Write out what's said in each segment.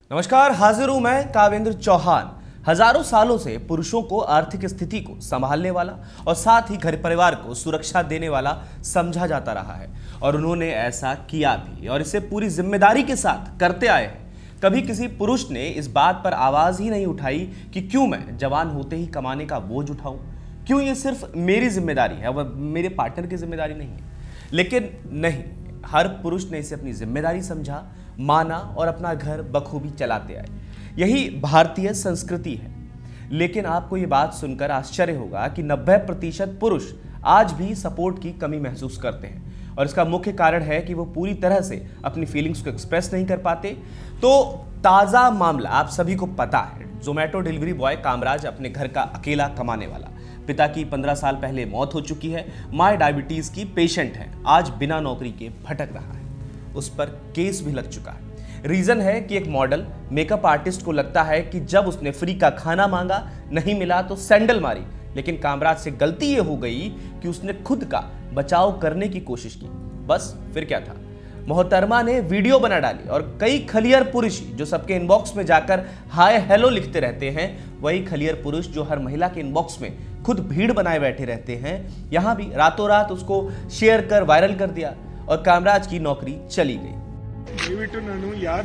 नमस्कार, हाजिर हूं मैं कावेंद्र चौहान। हजारों सालों से पुरुषों को आर्थिक स्थिति को संभालने वाला और साथ ही घर परिवार को सुरक्षा देने वाला समझा जाता रहा है और उन्होंने ऐसा किया भी और इसे पूरी जिम्मेदारी के साथ करते आए हैं। कभी किसी पुरुष ने इस बात पर आवाज ही नहीं उठाई कि क्यों मैं जवान होते ही कमाने का बोझ उठाऊं, क्यों ये सिर्फ मेरी जिम्मेदारी है और मेरे पार्टनर की जिम्मेदारी नहीं है। लेकिन नहीं, हर पुरुष ने इसे अपनी जिम्मेदारी समझा, माना और अपना घर बखूबी चलाते आए। यही भारतीय संस्कृति है। लेकिन आपको ये बात सुनकर आश्चर्य होगा कि 90% पुरुष आज भी सपोर्ट की कमी महसूस करते हैं और इसका मुख्य कारण है कि वो पूरी तरह से अपनी फीलिंग्स को एक्सप्रेस नहीं कर पाते। तो ताज़ा मामला आप सभी को पता है, जोमेटो डिलीवरी बॉय कामराज अपने घर का अकेला कमाने वाला। पिता की 15 साल पहले मौत हो चुकी है, माँ डायबिटीज की पेशेंट है, आज बिना नौकरी के भटक रहा है। उस पर केस भी लग चुका है। रीजन है कि एक मॉडल मेकअप आर्टिस्ट को लगता है कि जब उसने फ्री का खाना मांगा, नहीं मिला तो सैंडल मारी। लेकिन कामराज से गलती ये हो गई कि उसने खुद का बचाव करने की कोशिश की। बस फिर क्या था, मोहतरमा ने वीडियो बना डाली और कई खलियर पुरुष जो सबके इनबॉक्स में जाकर हाय हेलो लिखते रहते हैं, वही खलियर पुरुष जो हर महिला के इनबॉक्स में खुद भीड़ बनाए बैठे रहते हैं, यहां भी रातों रात उसको शेयर कर वायरल कर दिया और कामराज की नौकरी चली गई। ದಯವಿಟ್ಟು ನಾನು ಯಾರ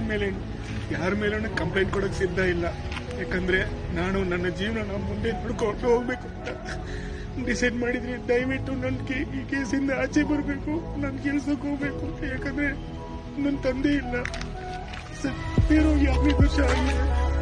ಮೇಲೂ ಕಂಪ್ಲೇಂಟ್ ಕೊಡಕ್ಕೆ ಸಿದ್ಧ ಇಲ್ಲ, ಯಾಕಂದ್ರೆ ನಾನು ನನ್ನ ಜೀವನ ಮುಂದೆ ನೋಡ್ಕೊಂಡು ಹೋಗ್ಬೇಕು ಅಂತ ಡಿಸೈಡ್ ಮಾಡಿದ್ರೆ ದಯವಿಟ್ಟು ನನಗೆ ಈ ಕೇಸಿಂದ ಆಚೆ ಬರಬೇಕು, ನಾನು ಕೆಲಸಕ್ಕೆ ಹೋಗ್ಬೇಕು. ಯಾಕಂದ್ರೆ ನನ್ನ ತಂದೆ ಇಲ್ಲ, ಸತ್ತಿರೋಗಿ 15 ವರ್ಷ ಆಗಿದೆ.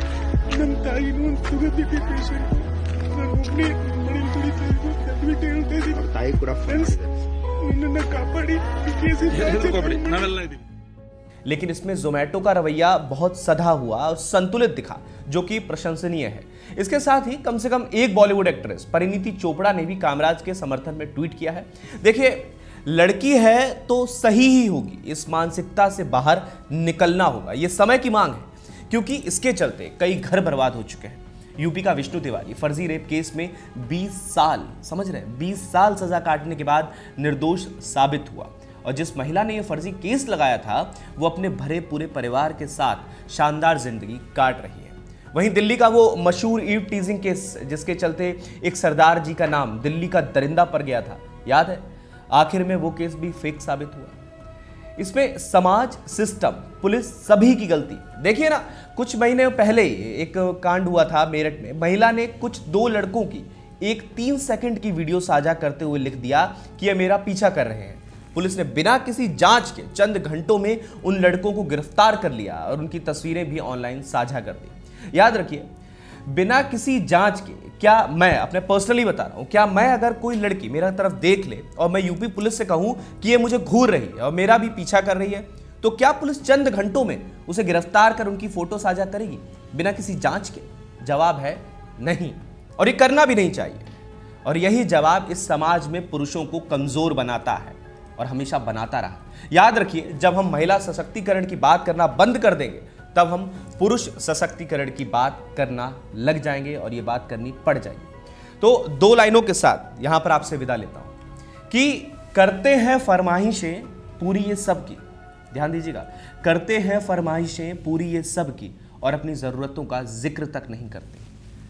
ನನ್ನ ತಾಯಿನೂ ಒಂದು ಶುಗರ್ ಬಿಪಿ ಪೇಷಂಟ್. ನಾನು ಒಬ್ಬನೇ ಮನೇಲಿ ದುಡಿತಾ ಇದ್ದು, ದಯವಿಟ್ಟು ಹೇಳ್ತಾ ಇದ್ದೀನಿ, ತಾಯಿ ಕೂಡ ಫ್ರೆಂಡ್ಸ್ ನಿನ್ನನ್ನು ಕಾಪಾಡಿ ಈ ಕೇಸಿಂದ ಆಚೆ ಬರಬೇಕು, ನಾವೆಲ್ಲ ಇದ್ದೀವಿ। लेकिन इसमें जोमेटो का रवैया बहुत सधा हुआ और संतुलित दिखा, जो कि प्रशंसनीय है। इसके साथ ही कम से कम एक बॉलीवुड एक्ट्रेस परिणीति चोपड़ा ने भी कामराज के समर्थन में ट्वीट किया है। देखिए, लड़की है तो सही ही होगी, इस मानसिकता से बाहर निकलना होगा, ये समय की मांग है, क्योंकि इसके चलते कई घर बर्बाद हो चुके हैं। यूपी का विष्णु तिवारी फर्जी रेप केस में 20 साल, समझ रहे हैं, 20 साल सजा काटने के बाद निर्दोष साबित हुआ और जिस महिला ने यह फर्जी केस लगाया था वो अपने भरे पूरे परिवार के साथ शानदार जिंदगी काट रही है। वहीं दिल्ली का वो मशहूर ईव टीजिंग केस, जिसके चलते एक सरदार जी का नाम दिल्ली का दरिंदा पर गया था, याद है? आखिर में वो केस भी फेक साबित हुआ। इसमें समाज, सिस्टम, पुलिस सभी की गलती। देखिए ना, कुछ महीने पहले एक कांड हुआ था मेरठ में। महिला ने कुछ 2 लड़कों की एक 3 सेकंड की वीडियो साझा करते हुए लिख दिया कि ये मेरा पीछा कर रहे हैं। पुलिस ने बिना किसी जांच के चंद घंटों में उन लड़कों को गिरफ्तार कर लिया और उनकी तस्वीरें भी ऑनलाइन साझा कर दी। याद रखिए, बिना किसी जांच के, क्या मैं अपने पर्सनली बता रहा हूं, क्या मैं अगर कोई लड़की मेरा तरफ देख ले और मैं यूपी पुलिस से कहूं कि ये मुझे घूर रही है और मेरा भी पीछा कर रही है, तो क्या पुलिस चंद घंटों में उसे गिरफ्तार कर उनकी फोटो साझा करेगी बिना किसी जांच के? जवाब है नहीं, और ये करना भी नहीं चाहिए। और यही जवाब इस समाज में पुरुषों को कमजोर बनाता है और हमेशा बनाता रहा। याद रखिए, जब हम महिला सशक्तिकरण की बात करना बंद कर देंगे, तब हम पुरुष सशक्तिकरण की बात करना लग जाएंगे और ये बात करनी पड़ जाएगी। तो 2 लाइनों के साथ यहां पर आपसे विदा लेता हूं कि करते हैं फरमाइशें पूरी ये सब की, ध्यान दीजिएगा, करते हैं फरमाइशें पूरी ये सब की और अपनी जरूरतों का जिक्र तक नहीं करते।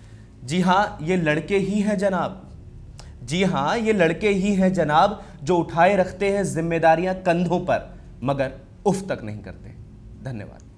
जी हां, ये लड़के ही हैं जनाब, जी हां, ये लड़के ही हैं जनाब, जो उठाए रखते हैं जिम्मेदारियां कंधों पर मगर उफ तक नहीं करते। धन्यवाद।